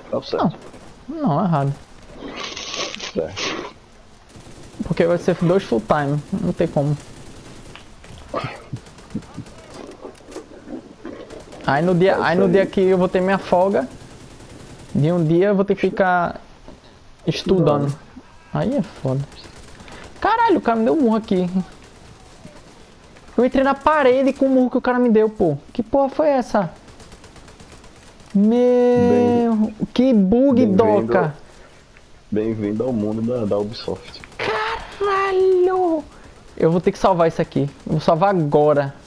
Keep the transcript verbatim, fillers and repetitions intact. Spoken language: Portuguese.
Tá certo. Não, não, errado. Certo. Porque vai ser dois full time, não tem como. Aí no dia, É aí isso no aí. dia que eu vou ter minha folga, de um dia eu vou ter que ficar estudando. Estudando. Aí é foda. Caralho, o cara me deu um murro aqui. Eu entrei na parede com o murro que o cara me deu, pô. Que porra foi essa? Meu... Que bug, Bem-vindo. doca. Bem-vindo ao mundo da, da Ubisoft. Caralho. Eu vou ter que salvar isso aqui. Eu vou salvar agora.